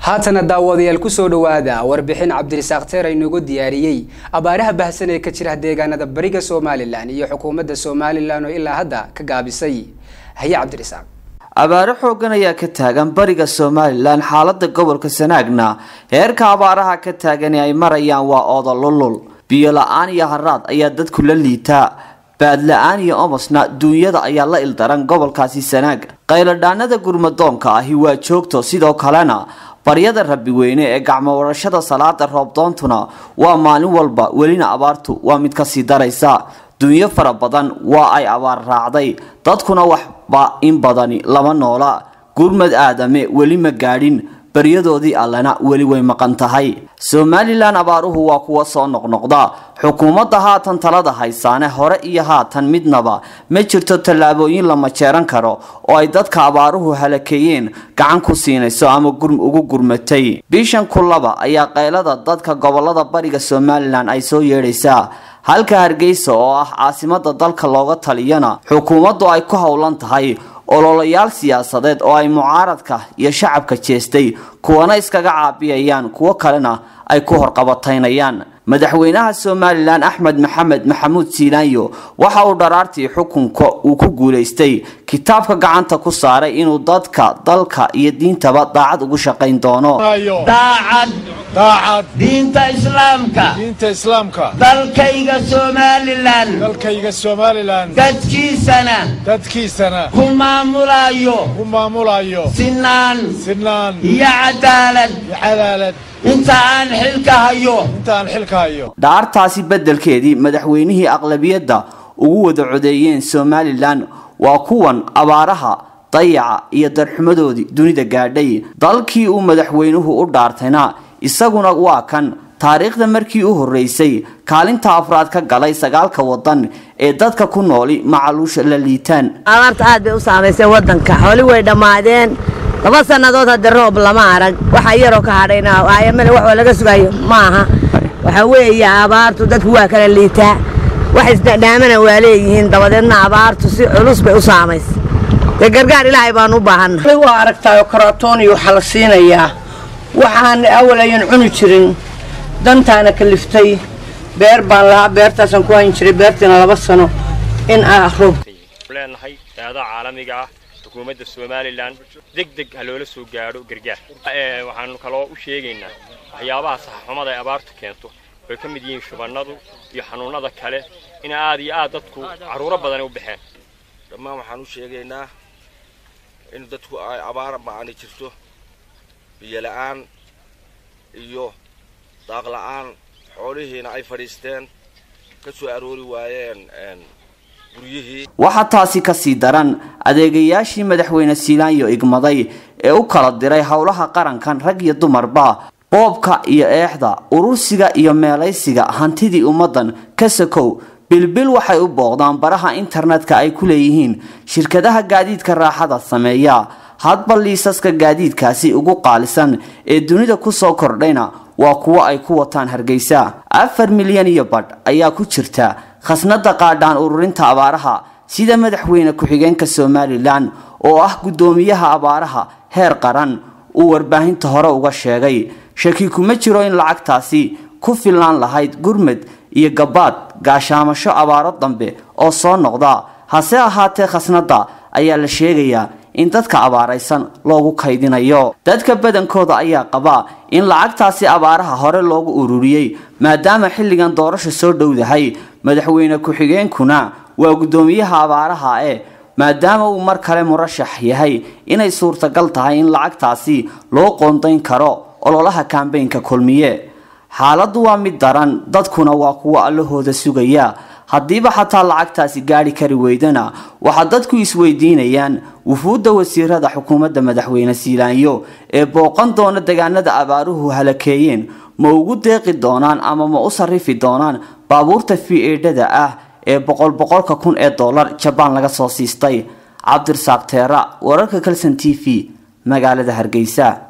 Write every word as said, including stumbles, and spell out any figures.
haatana daawadayaal ku soo dhawaada warbixin Cabdirisaaq Teer inagu diyaariyay abaaraha baahsan ee ka jira deegaanada bariga Soomaaliland iyo xukuumadda Soomaaliland oo ilaa hadda ka gaabisay haya Cabdirisaaq abaaro xoogan ayaa ka taagan bariga Soomaaliland xaaladda gobolka Sanaagna heerka abaaraha ka taagan ay marayaan waa oodolol biyo la'aan iyo haraad ayaa dadku la liitaa baad la'aan iyo omasna duunyada ayaa la ildaran gobolkaasi Sanaag qayladhaanada gurmadoonka ahi waa joogto sidoo kalena baryada rabbi weyne ee gacmo warashada salaada roobdoontuna waa maalin walba welina abaartu waa mid ka sii daraysa duunyo fara badan waa ay abaar raacday dadkuna waxba in badani lama noola gurmad aadame weli ma gaadhin baryadoodii allana weli way maqan tahay Soomaaliland abaaruhu waa kuwa soo noqnoqda xukuumadda haatan talada haysaane hore iyo haatan midnaba ma jirto tallaabooyin lama jeeran karo oo ay dadka abaaruhu halakeeyeen gacan ku siinayso ama gurm ugu gurmatay bishan kulaba ayaa qaylada dadka gobolada bariga Soomaaliland ay soo yeedhaysaa halka Hargeysa oo ah caasimada dalka looga taliyana xukuumaddu ay ku howlan tahay ololayaal siyaasadeed oo ay mucaaradka iyo shacabka jeestay kuwana iskaga caabiyayaan kuwa kalena ay ku horqabataynayaan madaxweynaha Soomaaliland Axmed Maxamed Maxamuud Siilaanyo waxa uu dharaartii xukunka uu ku guuleystay kitaabka gacanta ku saaray inuu dadka dalka iyo diintaba daacad ugu shaqayn doono daacad daacad diinta islaamka diinta islaamka dalkayga Soomaaliland dalkayga Soomaaliland dadkiisana dadkiisana ku maamulayo ku maamulayo sinaan sinaan iyo cadaalad cadaalad intaan xilka hayo intaan xilka hayo dhaartaasi bedelkeedii madaxweynihii aqlabiyadda ugu wada codeeyeen Soomaaliland waa kuwan abaaraha dayaca iyo darxumadoodii dunida gaadhay dalkii uu madaxweynuhu u dhaartayna isaguna waa kan taariikhda markii uu horeysay kaalinta afraad ka galay sagaalka wadan ee dadka ku nooli macaluusha la liitaan abaarta aad bay u saameysay wadanka xooli way dhamaadeen laba sanadood hadda roob lama arag waxa yaro ka hadhayna ay meel wax laga sugayo maaha waxa weeye abaartu dadku waa kala liitaa wax isdhaamana waa leeyihiin dabadeedna abaartu si culus bay u saameysay ee gargaar ilaahay baan u baahanay waa aragtaayo karatoon iyo xal siinaya waxaan awalayn cuni jirin dantaana kaliftay beer baan la beertaasan ku hayn jiray beertina laba sano in aan roob leenahay taada caalamiga ah xukuumadda Soomaaliland degdeg haloola soo gaaro gargaar ee waxaan kaloo u sheegaynaa waxyaabaha saxxumada ee abaartu keento way ka mid yihiin shubanadu iyo xanuunada kale in aad iyo aad dadku caruuro badan u baxeen dhammaan waxaan u sheegaynaa in dadku ay abaar ba'an jirto biyo la'aan iyo daaq la'aan xoolihiina ay fadhiisteen ka soo aroori waayeen waxa taasi ka sii daran adeegayaashii madaxweyne Siilaanyo igmaday ee u kala diray howlaha qarankan rag iyo dumarba boobka iyo eexda urursiga iyo meelaysiga hantidii ummadan ka sakow bilbil waxay u booqdaan baraha internetka ay ku leeyihiin shirkadaha gaadiidka raaxada sameeya hadba liisaska gaadiidkaasi ugu qaalisan ee dunida ku soo kordhayna waa kuwa ay ku wataan Hargeysa afar milyan iyo badh ayaa ku jirta khasnada qaadaan ururinta abaaraha sida madaxweyne ku-xigeenka Soomaaliland oo ah gudoomiyaha abaaraha heer qaran uu warbaahinta hore uga sheegay shaki kuma jiro in lacagtaasi ku filan lahayd gurmad iyo gabaad gaashaamasho abaaro dambe oo soo noqda hase ahaatee khasnada ayaa la sheegayaa in dadka abaaraysan loogu kaydinayo dadka badankooda ayaa qaba in lacagtaasi abaaraha hore loogu ururiyay maadaama xilligan doorasho soo dhowdahay madaxweyne ku-xigeenkuna waa gudoomiyaha abaaraha ee maadaama uu mar kale murashax yahay inay suurtagal tahay in lacagtaasi loo qoondayn karo ololaha Kaanbaynka Kulmiye xaaladdu waa mid daran dadkuna waa kuwa allahooda sugaya haddiiba xataa lacagtaasi gaari kari weydana waxa dadku isweydiinayaan wufuudda wasiirada xukuumadda madaxweyne Siilaanyo ee booqan doona deegaanada abaaruhu halakeeyeen ma ugu deeqi doonaan ama ma u sarifi doonaan baabuurta fiidada ah ee boqol boqolka kun ee dollar Japan laga soo siistay Cabdirisaaq Teer wararka Kalsan T V magaalada Hargeysa.